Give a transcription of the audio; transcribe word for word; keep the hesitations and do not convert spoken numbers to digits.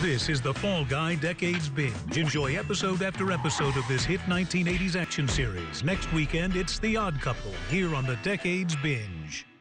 This is the Fall Guy Decades Binge. Enjoy episode after episode of this hit nineteen eighties action series. Next weekend, it's The Odd Couple, here on the Decades Binge.